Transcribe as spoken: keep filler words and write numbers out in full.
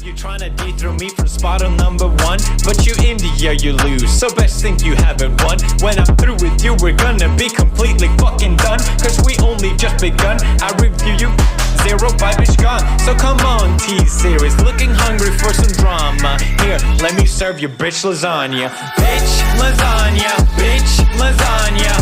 You're trying to dethrone me from spot on number one, but you India, you lose, so best think you haven't won. When I'm through with you, we're gonna be completely fucking done, cause we only just begun. I review you, zero vibe is gone. So come on, T-Series, looking hungry for some drama. Here, let me serve you bitch lasagna. Bitch lasagna, bitch lasagna.